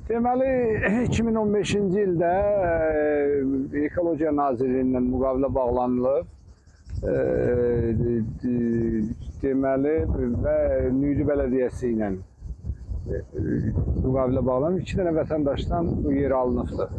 Deməli, 2015-ci ildə Ekologiya Nazirliyindən müqavilə bağlanılıb. Deməli, və Nüydü Bələdiyyəsi ilə müqavilə bağlanıb. 2 dənə vətəndaşdan bu yer alınıbdır.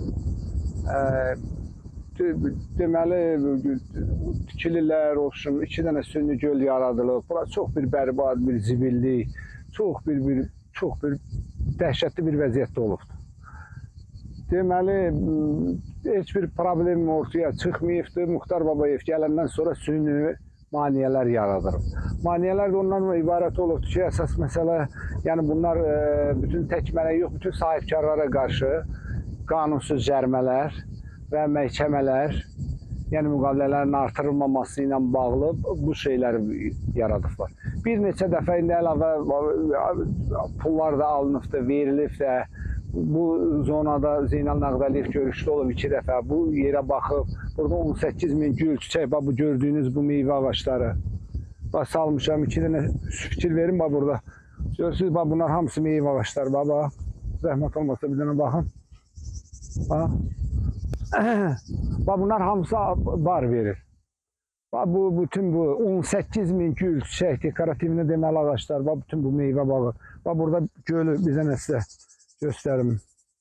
Deməli, tikililər olsun, 2 dənə süni göl yaradılıb. Bura çox bir bərbad, bir zibillik, çox bir dəhşətli bir vəziyyətdə olubdur. Deməli, heç bir problem ortaya çıxmayıbdır. Muxtar Babayev gələndən sonra süni maneələr yaradırıb. Maneələr də ondan ibarət olubdur ki, əsas məsələ, yəni bunlar bütün təkmərə yox, bütün sahibkarlara qarşı qanunsuz cərimələr və məhkəmələr, yəni müqavilələrin artırılmaması ilə bağlı bu şeyləri yaradıblar. Bir neçə dəfə indi əlavə pullar da alınıbdır, verilib də. Bu zonada Zeynal Nağdəliyev görüşlü olub 2 dəfə. Bu yerə baxıb, burada 18.000 gül, çiçək, bu gördüyünüz bu meyvə ağaçları. Bax, salmışam, 2 dənə fikir verin, bax burada. Görürsünüz, bax, bunlar hamısı meyvə ağaçları, bax. Zəhmət olmasa bir dənə baxın. Bax. Bax, bunlar hamısı bar verir. Bax, bütün bu 18.000 gül, çiçək, dekorativini deməli ağaçlar, bax, bütün bu meyvə bağı. Bax, burada gölü bizə nəsə göstərim.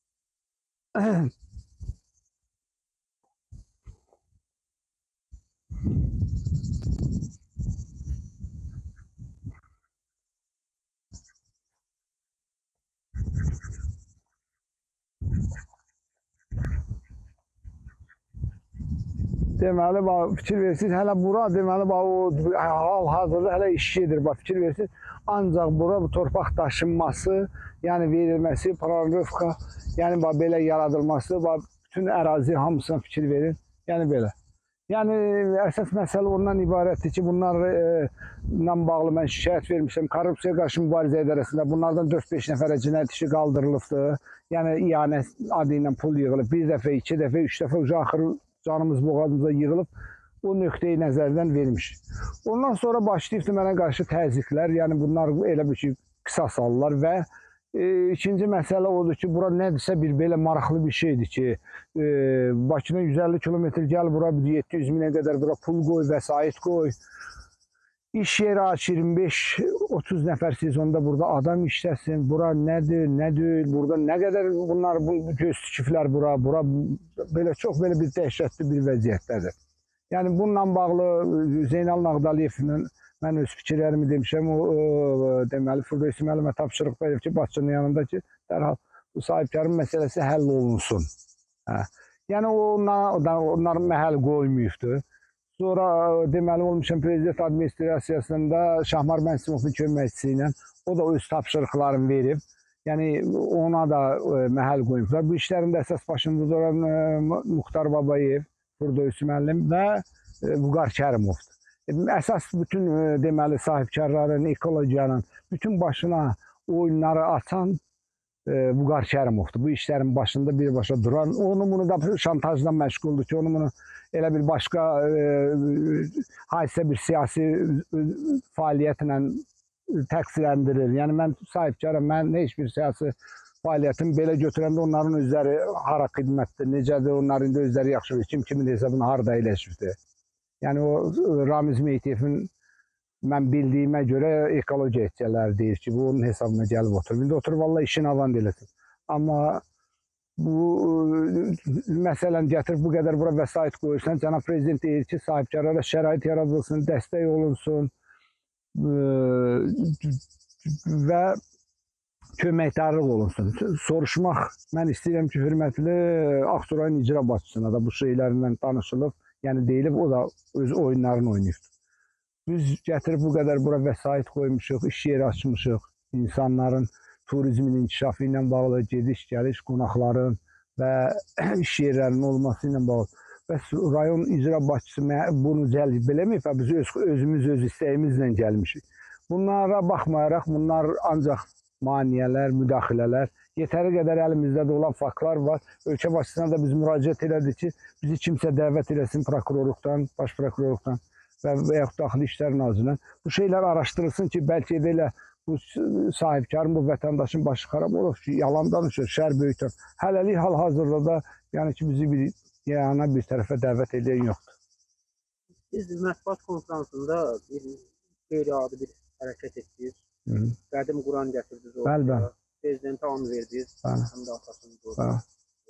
Deməli, fikir versiniz, hələ bura, deməli, o hal-hazırda hələ iş gedir, fikir versiniz. Ancaq bura bu torpaq daşınması, yəni verilməsi, proqrafika, yəni belə yaradılması, bütün ərazi hamısına fikir verin, yəni belə. Yəni, əsas məsələ ondan ibarətdir ki, bunlarla bağlı mən şikayət vermişəm. Korrupsiya qarşı mübarizə idarəsində bunlardan 4-5 nəfərə cinayət işi qaldırılıbdır. Yəni, iyanə adı ilə pul yığılıb. 1 dəfə, 2 dəfə, 3 dəfə axırı canımız boğazımıza yığılıb. O nöqteyi nəzərdən vermiş. Ondan sonra başlayıbdır mənə qarşı təzyiqlər. Yəni, bunlar elə bir ki, qisas alırlar və ikinci məsələ odur ki, bura nədirsə bir belə maraqlı bir şeydir ki, Bakıdan 150 kilometr gəl, bura 700 minə qədər bura pul qoy, vəsait qoy. İş yeri aç, 25-30 nəfər sezonda burada adam işləsin. Bura nədir, nə deyil, burada nə qədər bunlar göz tikiblər bura belə çox belə bir dəhşətli bir vəziyyətdədir. Yəni, bununla bağlı Zeynal Nağdəliyevlə mən öz fikirlərimi demişəm, deməli, Firdevsi müəllimə tapşırıq verib ki, Bakının yanında ki, dərhal bu sahibkarın məsələsi həll olunsun. Yəni, onların məhəl qoymayıbdır. Sonra, deməli, olmuşam Prezident Administrasiyasında Şahmar Mənsimovun köməkçisi ilə, o da öz tapşırıqlarını verib. Yəni, ona da məhəl qoyublar. Bu işlərin də əsas başında duran Muxtar Babayev, Firdevsi müəllim və Vüqar Kərimovdur. Əsas bütün deməli sahibkarların, ekologiyanın bütün başına oyunları açan Vüqar Kərimovdur. Bu işlərin başında birbaşa duran, onu bunu da şantajla məşğuldur ki, onu bunu elə bir başqa hadisə bir siyasi fəaliyyətlə təqsirləndirir. Yəni, mən sahibkaram, mən heç bir siyasi fəaliyyətimi belə götürəndə onların özləri hara xidmətdir, necədir, onların da özləri yaxşı bilir, kimin hesabını harada eləşibdir. Yəni, o Ramiz Meytiyevin mən bildiyimə görə ekologiya etkiləri deyir ki, bu onun hesabına gəlib oturur. İndi oturur, valla işin avan eləsin. Amma bu məsələn gətirib bu qədər bura vəsait qoyursan, cənab prezident deyir ki, sahibkarlara şərait yaradılsın, dəstək olunsun və köməkdarlıq olunsun. Soruşmaq, mən istəyirəm ki, hörmətli Ağsurayın icra başçısına da bu şeylərlə danışılıb, yəni deyilib, o da öz oyunlarını oynayıbdır. Biz gətirib bu qədər bura vəsait qoymuşuq, iş yeri açmışıq, insanların turizmin inkişafı ilə bağlı, gediş, gəliş, qonaqların və iş yerlərinin olması ilə bağlı. Və rayon icra başçısı bunu cəlb eləməyib və biz özümüz öz istəyimizlə gəlmişik. Bunlara baxmayaraq, bunlar ancaq maneələr, müdaxilələr, yetəri qədər əlimizdə də olan faktlar var. Ölkə başçısına da biz müraciət elədik ki, bizi kimsə dəvət eləsin prokurorluqdan, baş prokurorluqdan və yaxud Daxili İşlər Nazirliyindən. Bu şeylər araşdırılsın ki, bəlkə də elə bu sahibkarın, bu vətəndaşın başı xarab olur ki, yalan danışır, şər böyütür. Hələlik hal-hazırda da yəni ki, bizi bir yana bir tərəfə dəvət edən yoxdur. Siz mətbuat konferansında bir qeyri-adi bir hərəkət etdiniz. Qədim Quran gətirdiniz orada. Bəli. Prezidentə an verdiniz. Həm də atasını Bəli.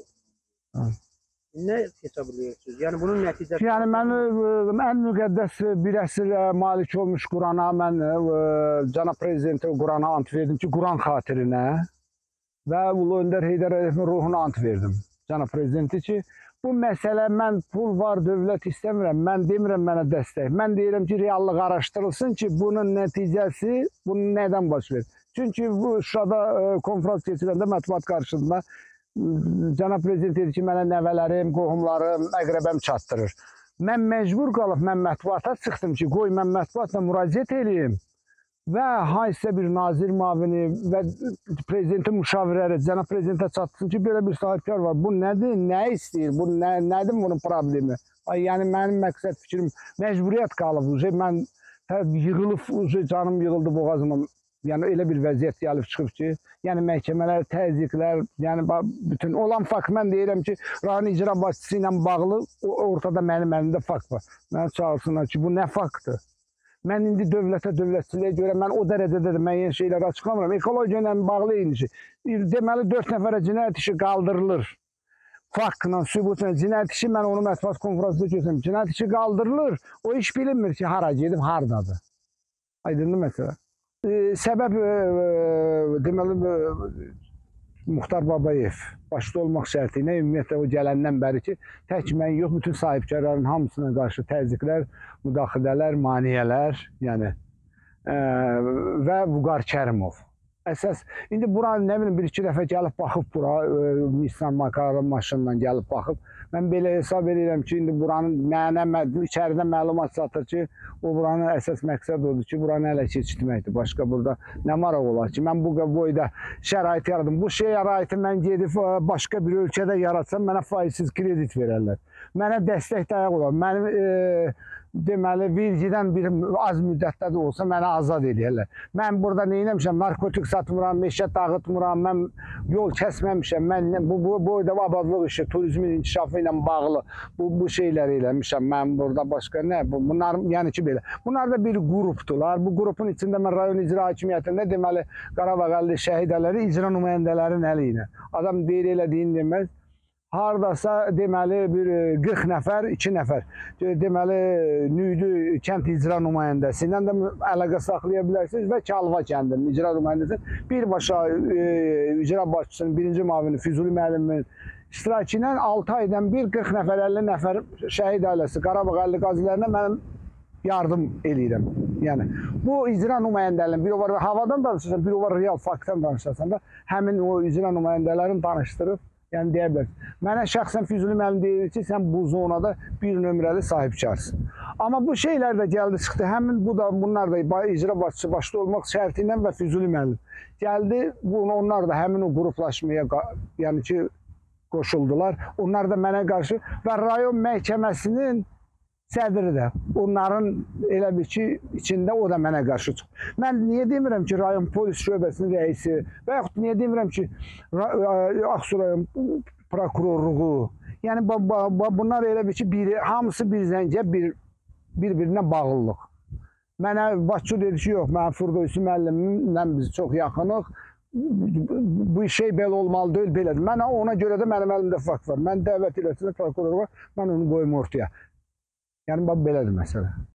Nə hesab edirsiniz? Yəni bunun nəticəsi... Yəni mən ən müqəddəs bir əsrə malik olmuş Qurana, mən cənab prezidentə Qurana ant verdim ki, Quran xatirinə və Ulu Öndər Heydər Əliyevin ruhuna ant verdim. Cənab prezidenti ki, bu məsələ mən pul var, dövlət istəmirəm, mən demirəm mənə dəstək. Mən deyirəm ki, reallıq araşdırılsın ki, bunun nəticəsi, bunun nədən baş verir? Çünki bu Şuşada konferans keçiləndə mətbuat qarşısında cənab prezident dedi ki, mənə nəvələrim, qohumlarım, əqrəbəm çatdırır. Mən məcbur qalıb, mən mətbuata çıxdım ki, qoy mən mətbuatla müraciət edeyim və hansısa bir nazir müavini və prezidentin müşavirəri cənab prezidentə çatdırsın ki, belə bir sahibkar var. Bu nədir, nə istəyir, bu nədir bunun problemi? Yəni mənim məqsəd fikrim məcburiyyət qalıb. Mən yığılıb, canım yığıldı boğazıma. Yəni elə bir vəziyyət gəlib çıxıb ki, yəni məhkəmələr, təzyiqlər, yəni bütün olan fakt mən deyirəm ki, rayon icra başçısı ilə bağlı ortada mənim əlimdə fakt var. Mənə çağırsınlar ki, bu nə faktdır? Mən indi dövlətə, dövlətçiliyə görə mən o dərəcədə də müəyyən şeyləri açıqlamıram. Ekologiya ilə bağlı eyni şey. Deməli 4 nəfərə cinayət işi qaldırılır. Faktla, sübutla cinayət işi, mən onu mətbuat konferansında göstərdim. Cinayət işi qaldırılır. O iş bilinmir ki, hara gedib, hardadır. Aydındır məsələ. Səbəb deməli Muxtar Babayev başda olmaq şərti ilə ümumiyyətlə o gələndən bəri ki, tək mən yox, bütün sahibkarların hamısına qarşı təzyiqlər, müdaxilələr, maniyələr, yəni və Vüqar Kərimov. Əsas, indi bura nə bilim, bir-iki dəfə gəlib baxıb bura, Nissan Makaron maşınla gəlib baxıb. Mən belə hesab edirəm ki, indi buranın mənə içəridə məlumat satır ki, o buranın əsas məqsəd odur ki, buranı ələ keçirtməkdir. Başqa burada nə maraq olar ki, mən bu boyda şərait yaradım. Bu şəraiti mən gedib başqa bir ölkədə yaratsam, mənə faizsiz kredit verərlər. Mənə dəstək dayaq olar. Mənim deməli, vergidən bir az müddətdə də olsa mənə azad edirlər. Mən burada neyləmişəm, narkotik satmıram, meşə dağıtmıram, mən yol kəsməmişəm, mən bu boyda abadlıq işi, turizmin inkişafı ilə bağlı bu şeyləri eləmişəm. Mən burada başqa nə, bunlar yəni ki belə. Bunlar da bir qrupdular. Bu qrupun içində mən rayon icra hakimiyyətində deməli Qarabağ əlli şəhidələri icra nümayəndələrin əli ilə. Adam deyir elədiyin deməz. Hardasa deməli bir 40 nəfər, 2 nəfər deməli Nüydü kənd icra nümayəndəsindən də əlaqə saxlaya bilərsiniz və Kalva kəndinin icra nümayəndəsi birbaşa icra başçısının birinci müavini Füzuli müəllimin iştirakı ilə 6 aydan bir 40 nəfər, 50 nəfər şəhid ailəsi Qarabağ əlli qazilərinə mən yardım eləyirəm. Yəni bu icra nümayəndələrinin biri var havadan danışırsan, biri var real faktdan danışırsan da həmin o icra nümayəndələrini danışdırıb. Yəni deyə bilərsiniz. Mənə şəxsən Füzuli müəllim deyir ki, sən bu zonada bir nömrəli sahibkarsın. Amma bu şeylər də gəldi çıxdı. Həmin bunlar da icra başçısı başda olmaq şərti ilə və Füzuli müəllim gəldi. Onlar da həmin o qruplaşmaya yəni ki qoşuldular. Onlar da mənə qarşı və rayon məhkəməsinin sədri də onların elə bir ki içində o da mənə qarşı çıxdı. Mən niyə demirəm ki rayon polis şöbəsinin rəisi və yaxud niyə demirəm ki Ağsu rayon prokurorluğu. Yəni bunlar elə bir ki hamısı bir zəncə bir-birinə bağlılıq. Mənə başçı dedi ki yox, mən Firdevsi müəllimlə biz çox yaxınıq. Bu şey belə olmalı deyil, belədir. Mənə ona görə də mənim əlimdə fakt var. Mən dəvət eləsinlər prokuror var, mən onu qoyum ortaya. Yəni belədir məsələ.